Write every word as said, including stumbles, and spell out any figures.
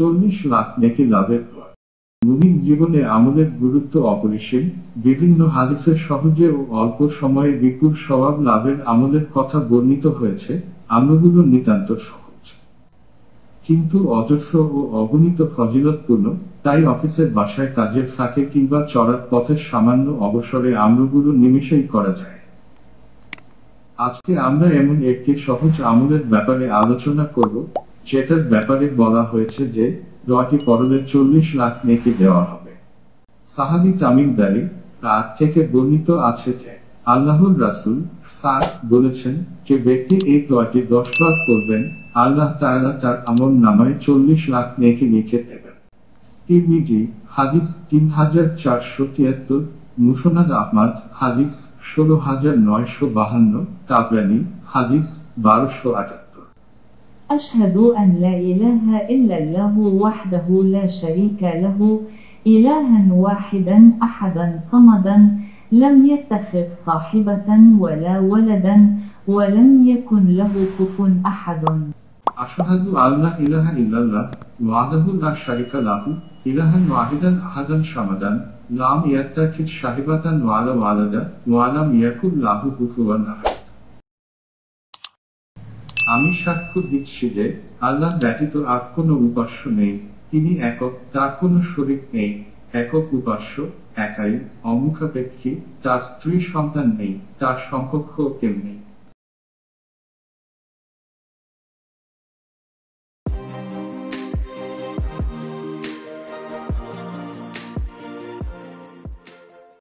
চল্লিশ লাখ নেকি লাভের পর মুমিন জীবনে আমলের গুরুত্ব অপরিসীম। বিভিন্ন হাদিসে সহজে ও অল্প সময়ে বিপুল সওয়াব লাভের আমলের কথা বর্ণিত হয়েছে। আমলগুলো নিতান্ত সহজ, কিন্তু অজস্র ও অগণিত ফজিলতপূর্ণ। তাই অফিসের বাসায় কাজের ফাঁকে কিংবা চলার পথের সামান্য অবসরে আমলগুলো নিমেষেই করা যায়। আজকে আমরা এমন একটি সহজ আমলের ব্যাপারে আলোচনা করব, যেটার ব্যাপারে বলা হয়েছে যে দোয়াটি পড়লে চল্লিশ লাখ নেকি দেওয়া হবে। সাহাবী তামিম দারি তার থেকে বর্ণিত আছে যে আল্লাহর রাসূল সাদ বলেছেন, যে ব্যক্তি এই দোয়াটি দশ বার করবেন, আল্লাহ তাআলা তার আমল নামায় চল্লিশ লাখ নেকি লিখে দেবেন। তিরমিজি হাদিস তিন হাজার চারশো তিয়াত্তর, মুসনাদ আহমদ হাদিস ষোলো হাজার নয়শো বাহান্ন, তাবরানী হাদিস বারোশো আটাত্তর। أشهد أن لا إله إلا الله وحده لا شريك له إلها واحدا أحدا صمدا لم يتخذ صاحبة ولا ولدا ولم يكن له كفوا أحد أشهد أن لا إله إلا الله وحده لا شريك له إلها واحدا أحدا صمدا لم يتخذ صاحبة ولا ولدا ولم يكن له كفوا أحد। আমি সাক্ষ্য দিচ্ছি যে আল্লাহ ব্যতীত আর কোনো উপাস্য নেই, তিনি একক, তার কোনো শরীক নেই। একক উপাস্য, একাই, অমুখাপেক্ষী, তার স্ত্রী সন্তান নেই, তার সমকক্ষ কেউ নেই।